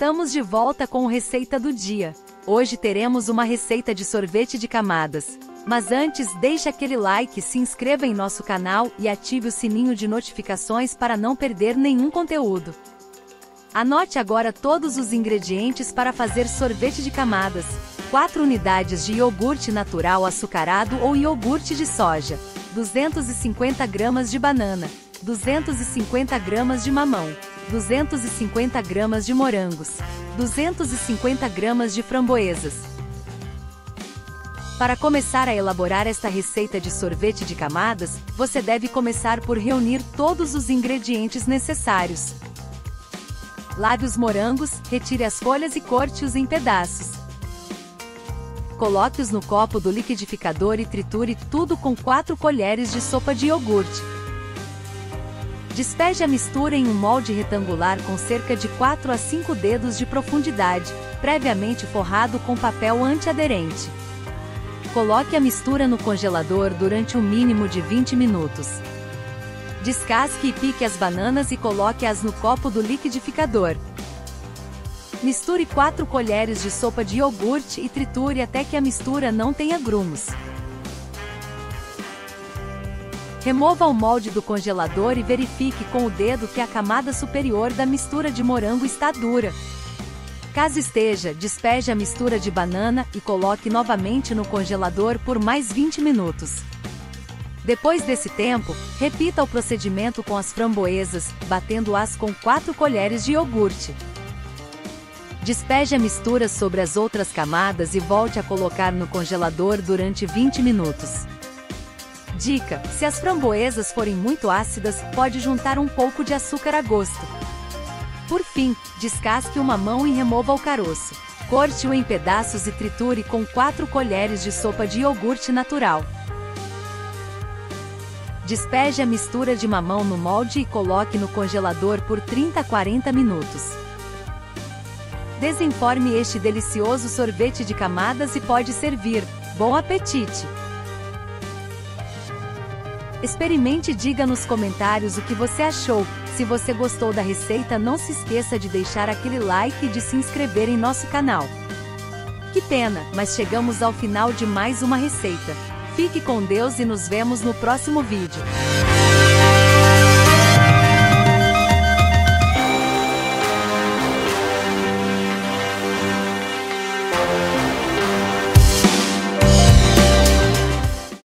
Estamos de volta com a receita do dia. Hoje teremos uma receita de sorvete de camadas. Mas antes, deixe aquele like, se inscreva em nosso canal e ative o sininho de notificações para não perder nenhum conteúdo. Anote agora todos os ingredientes para fazer sorvete de camadas. 4 unidades de iogurte natural açucarado ou iogurte de soja. 250 gramas de banana. 250 gramas de mamão. 250 gramas de morangos. 250 gramas de framboesas. Para começar a elaborar esta receita de sorvete de camadas, você deve começar por reunir todos os ingredientes necessários. Lave os morangos, retire as folhas e corte-os em pedaços. Coloque-os no copo do liquidificador e triture tudo com 4 colheres de sopa de iogurte. Despeje a mistura em um molde retangular com cerca de 4 a 5 dedos de profundidade, previamente forrado com papel antiaderente. Coloque a mistura no congelador durante um mínimo de 20 minutos. Descasque e pique as bananas e coloque-as no copo do liquidificador. Misture 4 colheres de sopa de iogurte e triture até que a mistura não tenha grumos. Remova o molde do congelador e verifique com o dedo que a camada superior da mistura de morango está dura. Caso esteja, despeje a mistura de banana e coloque novamente no congelador por mais 20 minutos. Depois desse tempo, repita o procedimento com as framboesas, batendo-as com 4 colheres de iogurte. Despeje a mistura sobre as outras camadas e volte a colocar no congelador durante 20 minutos. Dica: se as framboesas forem muito ácidas, pode juntar um pouco de açúcar a gosto. Por fim, descasque o mamão e remova o caroço. Corte-o em pedaços e triture com 4 colheres de sopa de iogurte natural. Despeje a mistura de mamão no molde e coloque no congelador por 30 a 40 minutos. Desenforme este delicioso sorvete de camadas e pode servir. Bom apetite! Experimente e diga nos comentários o que você achou. Se você gostou da receita, não se esqueça de deixar aquele like e de se inscrever em nosso canal. Que pena, mas chegamos ao final de mais uma receita. Fique com Deus e nos vemos no próximo vídeo.